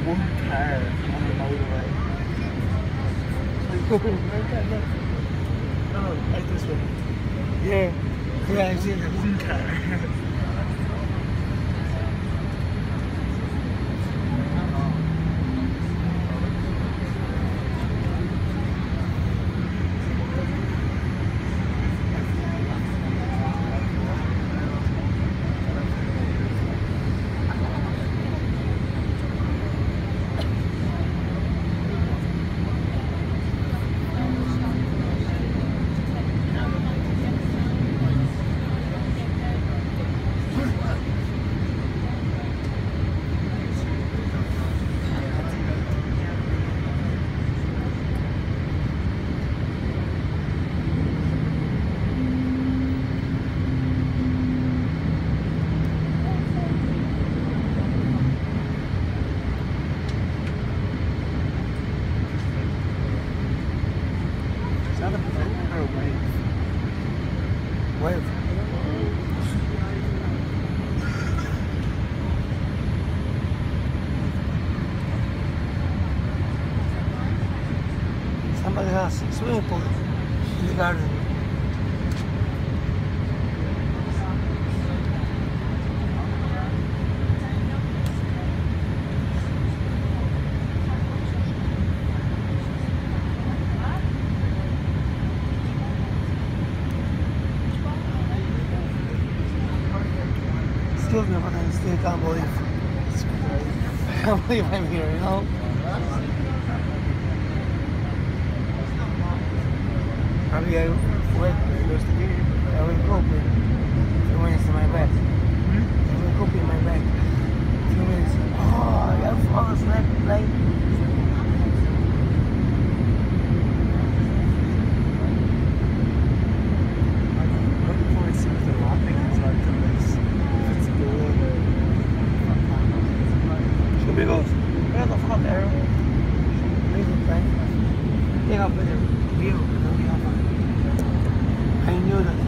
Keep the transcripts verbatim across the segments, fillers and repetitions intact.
one car on the motorway. Like, look. Oh, like this way. Yeah. Yeah, I've seen it. One car. Somebody has a swimming pool in the garden. Excuse me, but I still can't believe. I can't believe I'm here, you know? Probably I went close to here. I will go up a few minutes in my back. Hmm? I will go up in my back. A few minutes. Oh, I have fallen asleep like. I'm looking forward to see what the wrapping is like on this. If it's good or. Should be good. We have a hot arrow. Amazing thing. Take up with the view. I knew that.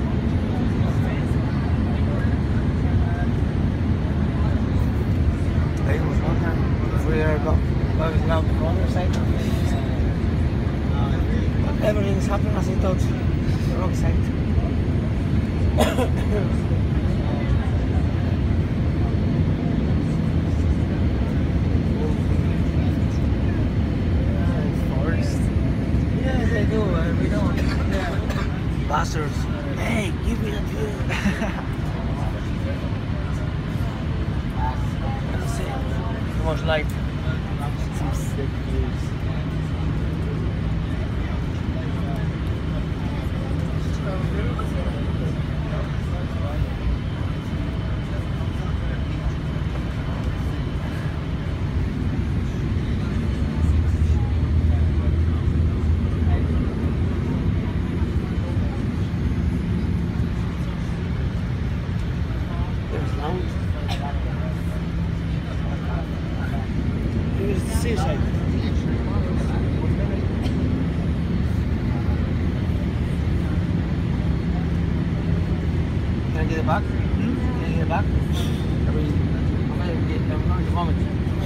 There was one time before we were going out the other side. But everything is happening as I thought. The wrong side. Forest. Yes, I do. Uh, we don't. Yeah. Bastards. Hey, give me that view. That's it. Too much light. Some sick views. Here's the seaside. Can I get it back? Hmm? Can I get it back? I mean, I'm going to get I'm going to vomit.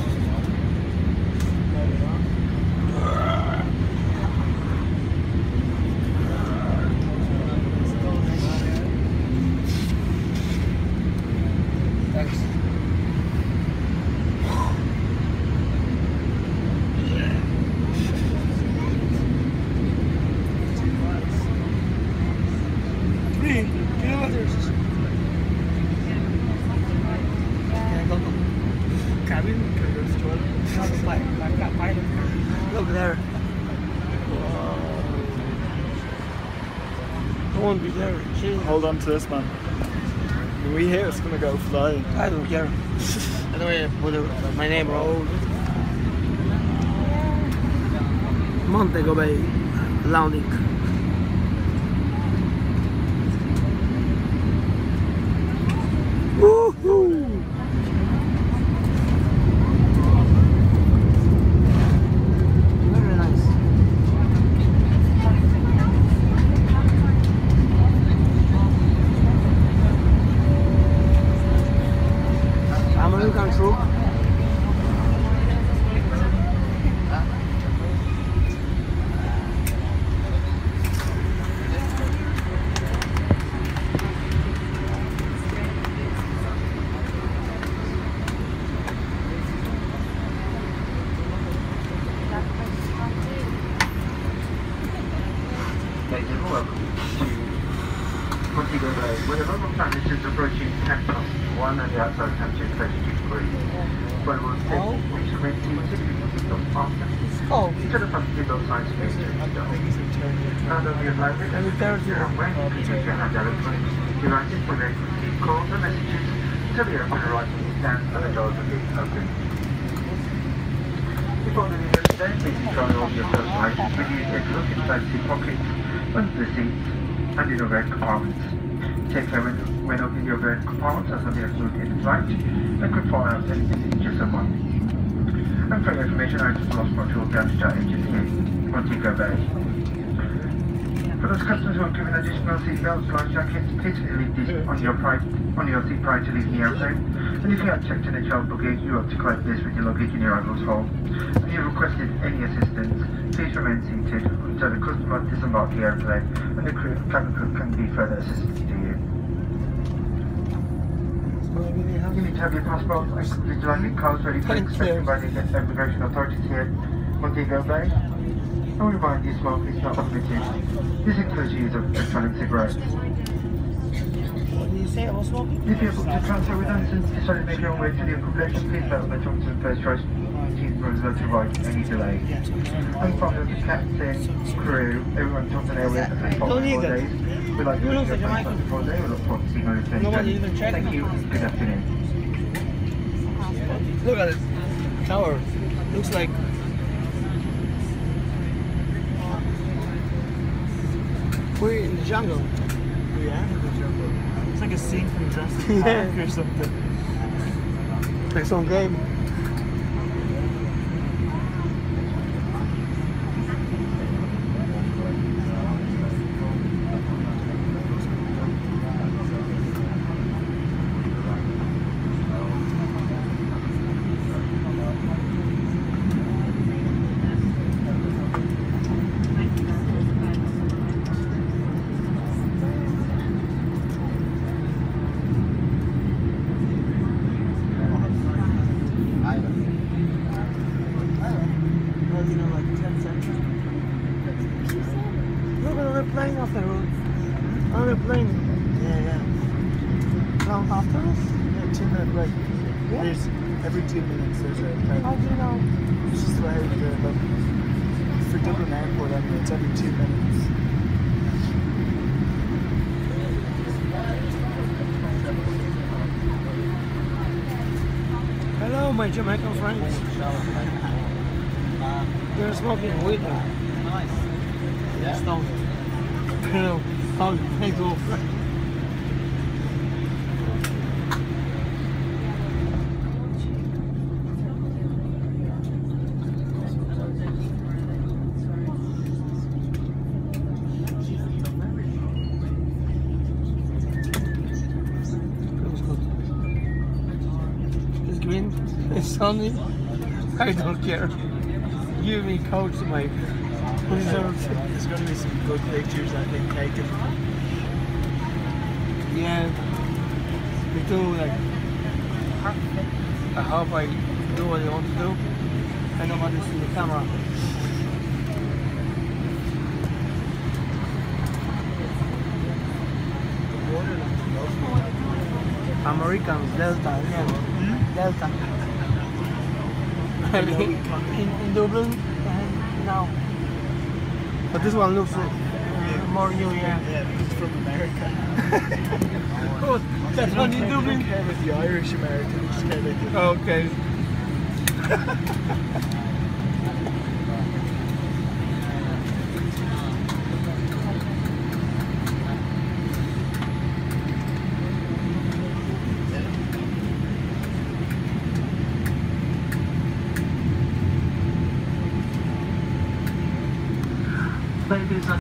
Thanks. Three kilometers. Can I go to cabin? Can I go to the toilet? Look there. I won't be there. Jeez. Hold on to this, man. When we hit, it's gonna go flying. I don't care. I don't put my name wrong. Montego Bay landing. Woohoo! Very nice. American troop. on the outside temperature is thirty-two degrees. But it will take Oh. reach rate to sixty seatbelt fasten. Oh, Each of the front seatbelt signs face to each door. Things are turning. Now that we have live let me tell you. and when you use your hand electronics, devices will then receive calls and messages until the airplane arrives in stand and the doors will be open. Before leaving your today, please enjoy all your personal items with you. Take a look inside the seat pockets, under the seats, and in overhead compartments. Take care when, when opening your overhead compartments as there'll be a fluid in flight and could fall out anything in just a moment. And for your information, items lost control damage our engine here, Montego Bay. For those customers who are given additional seat belts, life jackets, please leave these on your, pri on your seat prior to leaving the airplane. And if you have checked in a child luggage, you have to collect this with your luggage in your arrivals hall. If you have requested any assistance, please remain seated until the customer disembarks the airplane and the crew, cabin crew can be further assistance to you. You need to have your passport and complete landing cards ready for inspection by the immigration authorities here at Montego Bay. And we remind you, smoke is not permitted. This includes use of electronic cigarettes. What did you say about smoking? If you're booked to transfer with us and decide to make your own way to the accommodation, please let us know Thompson first choice team runs to avoid any delay. And from the captain, crew, everyone Thompson Airways and the following four days, we'd like to wish you a fantastic four day. We look forward to seeing you on the Nobody even checked. Thank you. Good afternoon. Look at it. Tower. Looks like. We're in the jungle. We are in the jungle. It's like a scene from Jurassic Park Yeah. or something. Like some game. Look at another plane off the road. Another plane. Yeah, yeah. Down after us? Yeah, two minute break. Yeah. There's every two minutes there's a plane. How do you know? It's just the way the look. For Dublin Airport, I mean, it's every two minutes. Hello, my Jamaican friends. They're smoking weed now. Nice. Yeah. Stone. Hello. How they go? Looks good. It's green. It's sunny. I don't care. Give me coach to my reserves. There's going to be some good pictures, I think, taken. Yeah, we do like. I hope I do what I want to do. I don't want to see the camera. The water looks lovely. Americans, Delta, yeah. Hmm? Delta. in, in Dublin, uh, no. But this one looks uh, more new, yeah. Yeah, because it's from America. Good. That's one in You Dublin. don't care about the Irish American, you just care about the... Okay. Ladies and